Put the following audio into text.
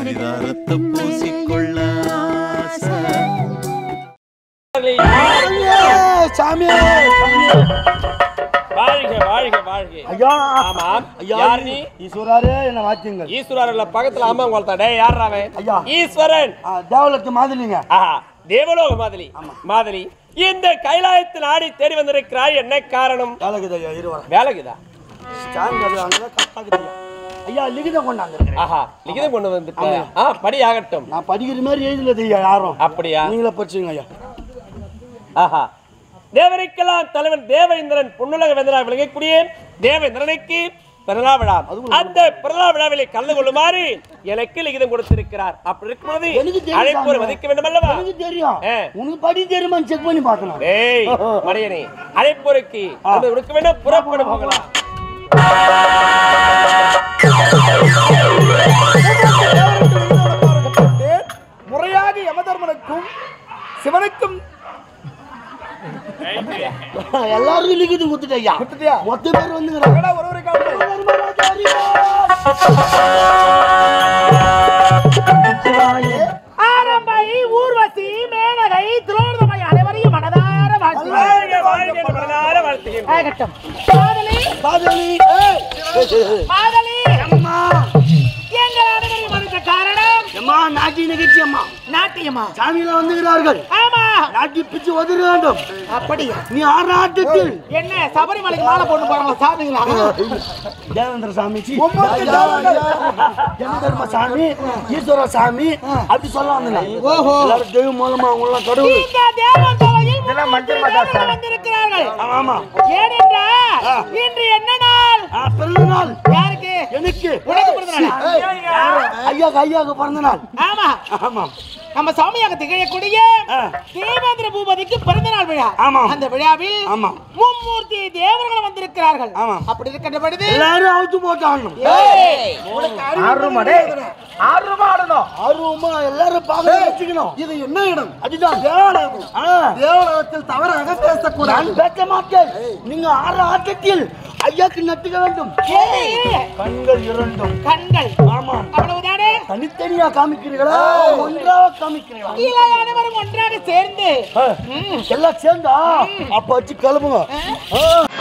சிதாரத்தை பூசிக்கொள்ள சாமி வாழ்க வாழ்க வாழ்க. ஐயா ஆமாம். ஐயா யார் நீ? ஈஸ்வராரே என்ன வாக்கியங்கள் ஈஸ்வரர்ல பக்கத்துல அம்மா உங்கள்ட்ட டேய் யார் அவன்? ஐயா. ஈஸ்வரன். தேவலத்து மாதிரிங்க. ஆஹா தேவலோக மாதிரி. மாதிரி இந்த கைலாயத்தில் ஆடி தேடி வந்திருக்கிறாய், என்ன காரணம்? வேலைக்குது ஐயா இருவரா வேலைக்குதா? ஸ்டாண்ட் அது அங்கே கட்டாக்குது ஐயா லிகிதம் கொண்டாந்து. ஆஹா லிகிதம் கொண்டு வந்துட்டேன். படி ஆகட்டும். நான் படிக்கிற மாதிரி எழுதலது ஐயா யாரும். அப்படியா? நீங்களே படிச்சுங்க ஐயா. ஆஹா தேவருக்கெல்லாம் தலைவன் தேவேந்திரன் புன்னுலக வேந்தராக விளங்கக்கூடிய தேவேந்திரனுக்கு பிறந்தா விழா. அந்த பிறந்தா விழாவிலே கலந்து கொள்ளுமாறு எனக்கு லிகிதம் கொடுத்திருக்கிறார். அப்படி இருக்கும்போது அழைப்போரை மதிக்க வேண்டும் அல்லவா? எனக்கு தெரியும். உனக்கு படி தெரியுமான்னு செக் பண்ணி பார்க்கணும். ஏய் மடையனே, அழைப்போருக்கு அது கொடுக்க வேண்டும். புறப்பட போகலாம். முறையாக யமதர்மனுக்கும் சிவனுக்கும் எல்லாரும் லிகிது குத்துட்டயா? குத்துட்டியா? மொத்த பேர் வந்துங்கடா. ஒருவரை ஆரம்பை ஊர்வசி மேனகை திரோணமை அனைவரையும் மனதார வாழ்த்துகிறேன். எங்கள் அனைவரையும் மறுத்த காரணம் நாட்டிய நிகழ்ச்சி அம்மா நாட்டியம்மா சாமியில வந்துகிறார்கள். ஆமா நாட்டி பிச்சு உதற வேண்டும். அப்படியா? நீ ஆராட்டத்தில் என்ன சபரிமலைக்கு மாலை போட்டு போறாங்க சாமிங்களா? தேவேந்திர சாமி, யமதர்ம சாமி, ஈஸ்வர சாமி அப்படி சொல்ல வந்தாங்க. ஓஹோ, எல்லாரும் தெய்வம் மூலமா உள்ள கடவுள் இந்த தேவதோயில் வந்திருக்கிறார்கள். ஆமா. ஏனென்றால் இன்று என்ன நாள்? பிறந்த நாள். யாருக்கு? எனக்கு. உனக்கு பிறந்த நாள்? ஐயாவுக்கு பிறந்த நாள். ஆமா ஆமா. நம்ம சாமியாக திகழக்கூடிய தேவேந்திர பூபதிக்கு பிறந்த நாள் விழா. ஆமா. அந்த விழாவில் ஆமா மும்மூர்த்தி தேவர்கள் வந்திருக்கிறார்கள். ஆமா. அப்படி இருக்கின்ற பொழுது எல்லாரும் அவுத்து போட்டாங்க. ஆர்வமா எல்லாரும் பார்க்க வச்சுக்கணும். இது என்ன இடம்? அதுதான் தேவாலயம். தேவாலயத்தில் தவறாக பேசக்கூடாது. நான் பேச மாட்டேன். நீங்க ஆட்டத்தில் ஐயாக்கு நட்டுக்க வேண்டும். கண்கள் இரண்டும். கண்கள். ஆமா. அவ்வளவுதானே? தனித்தனியா காமிக்கிறீங்களா ஒன்றாக காமிக்கிறீங்களா? கீழே அனைவரும் ஒன்றாக சேர்ந்து எல்லாம் சேர்ந்தா அப்ப வச்சு கிளம்புங்க.